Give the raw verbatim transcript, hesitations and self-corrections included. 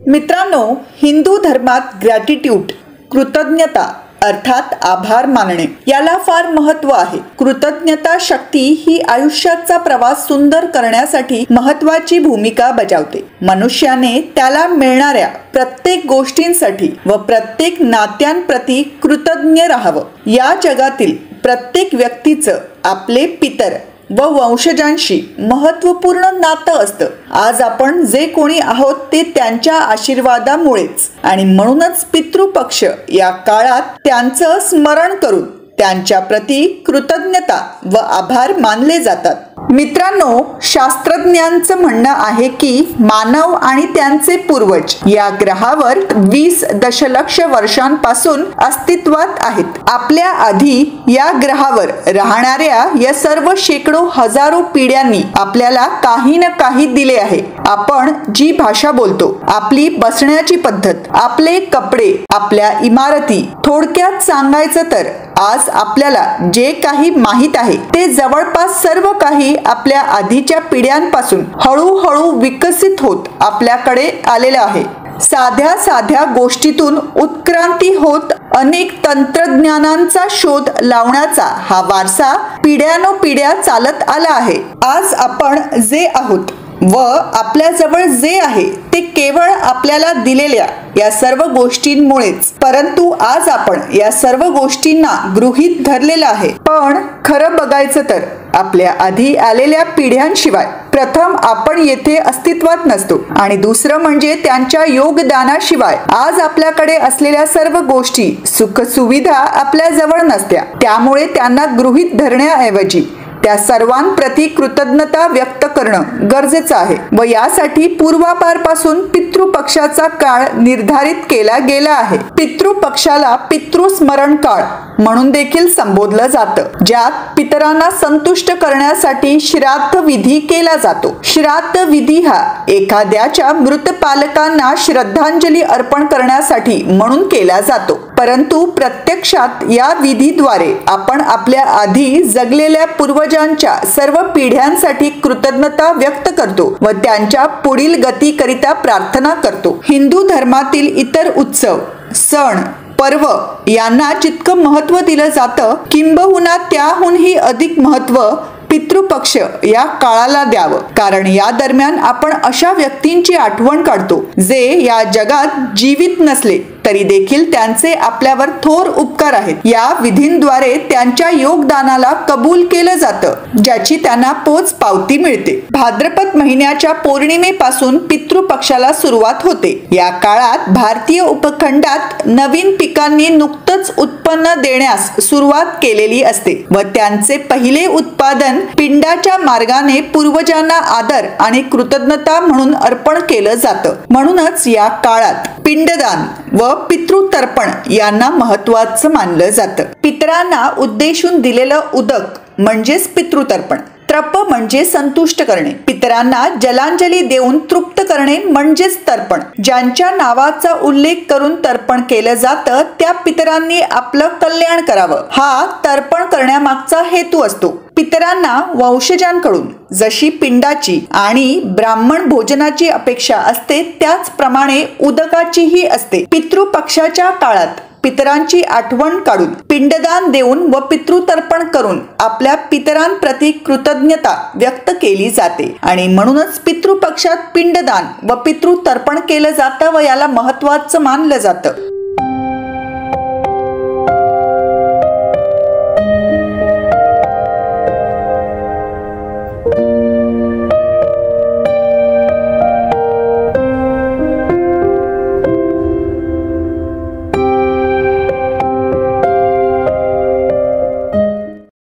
मित्रांनो, हिंदू धर्मात ग्रॅटिट्यूड कृतज्ञता अर्थात आभार मानणे याला फार महत्त्व आहे। कृतज्ञता शक्ती ही आयुष्याचा प्रवास सुंदर करण्यासाठी महत्त्वाची भूमिका बजावते। मनुष्याने त्याला मिळणाऱ्या प्रत्येक गोष्टींसाठी व प्रत्येक नात्यांप्रती कृतज्ञ राहावं। या जगातील प्रत्येक व्यक्तीचं आपले पितर व वंशजांशी महत्त्वपूर्ण नातं असतं। आज आपण जे कोणी आहोत ते त्यांच्या आशीर्वादामुळेच आणि म्हणूनच पितृपक्ष या काळात त्यांचं स्मरण करून त्यांच्या प्रती कृतज्ञता व आभार मानले जातात। मित्रांनो, शास्त्रज्ञांचं म्हणणं आहे की मानव आणि त्यांचे पूर्वज या ग्रहावर वीस दशलक्ष वर्षांपासून अस्तित्वात आहेत। आपल्या आधी या ग्रहावर राहणाऱ्या या सर्व शेकडो हजारो पिढ्यांनी आपल्याला काही ना काही दिले आहे। आपण जी भाषा बोलतो, आपली बसण्याची पद्धत, आपले कपडे, आपल्या इमारती, थोडक्यात सांगायचं तर आज आपल्याला जे काही माहित आहे ते जवळपास सर्व काही आपल्या आधीच्या पिढ्यांपासून हळूहळू विकसित होत आपल्याकडे आलेलं आहे। साध्या साध्या गोष्टीतून उत्क्रांती होत अनेक तंत्रज्ञानांचा शोध लावण्याचा हा वारसा पिढ्यानोपिढ्या चालत आला आहे। आज आपण जे आहोत व आपल्याजवळ जे आहे ते केवळ आपल्याला दिलेल्या या सर्व गोष्टींमुळेच, परंतु आज आपण या सर्व गोष्टींना गृहीत धरलेलं आहे। पण खरं बघायचं तर आपल्या आधी आलेल्या पिढ्यांशिवाय प्रथम आपण येथे अस्तित्वात नसतो आणि दुसरं म्हणजे त्यांच्या योगदानाशिवाय आज आपल्याकडे असलेल्या सर्व गोष्टी, सुख सुविधा आपल्या जवळ नसत्या। त्यामुळे त्यांना गृहीत धरण्याऐवजी त्या सर्वांप्रती कृतज्ञता व्यक्त करणं गरजेचं आहे व यासाठी पूर्वापारपासून पितृपक्षाचा काळ निर्धारित केला गेला आहे। पितृपक्षाला पितृस्मरण काळ म्हणून देखील संबोधलं जातं, ज्यात पितरांना संतुष्ट करण्यासाठी श्राद्ध विधी केला जातो। श्राद्ध विधी हा एखाद्याच्या मृत पालकांना श्रद्धांजली अर्पण करण्यासाठी म्हणून केला जातो, परंतु प्रत्यक्षात या विधीद्वारे आपण आपल्या आधी जगलेल्या पूर्वजांच्या सर्व पिढ्यांसाठी कृतज्ञता व्यक्त करतो व त्यांच्या पुढील गतीकरिता प्रार्थना करतो। हिंदू धर्मातील इतर उत्सव, सण, पर्व यांना जितकं महत्त्व दिलं जातं, किंबहुना त्याहूनही अधिक महत्त्व पितृपक्ष या काळाला द्यावं, कारण या दरम्यान आपण अशा व्यक्तींची आठवण काढतो जे या जगात जीवित नसले तरी देखील त्यांचे आपल्यावर थोर उपकार आहेत। या विधींद्वारे त्यांच्या योगदानाला कबूल केलं जातं, ज्याची त्यांना पोच पावती मिळते। भाद्रपद महिन्याच्या पौर्णिमेपासून पितृपक्षाला सुरुवात होते। या काळात भारतीय उपखंडात नवीन पिकांनी नुकतंच उत्पन्न देण्यास सुरुवात केलेली असते व त्यांचे पहिले उत्पादन पिंडाच्या मार्गाने पूर्वजांना आदर आणि कृतज्ञता म्हणून अर्पण केलं जातं। म्हणूनच या काळात पिंडदान व पितृतर्पण यांना महत्त्वाचं मानलं जातं। पितरांना उद्देशून दिलेलं उदक म्हणजेच पितृतर्पण, तर्प म्हणजे संतुष्ट करणे, पितरांना जलांजली देऊन तृप्त करणे म्हणजेच तर्पण। ज्यांच्या नावाचा उल्लेख करून तर्पण केलं जातं त्या पितरांनी आपलं कल्याण करावं हा तर्पण करण्यामागचा हेतू असतो। पितरांना वंशजांकडून जशी पिंडाची आणि ब्राह्मण भोजनाची अपेक्षा असते त्याचप्रमाणे उदकाचीही असते। पितृपक्षाच्या काळात पितरांची आठवण काढून पिंडदान देऊन व पितृतर्पण करून आपल्या पितरांप्रती कृतज्ञता व्यक्त केली जाते आणि म्हणूनच पितृपक्षात पिंडदान व पितृतर्पण केलं जातं व याला महत्त्वाचं मानलं जातं।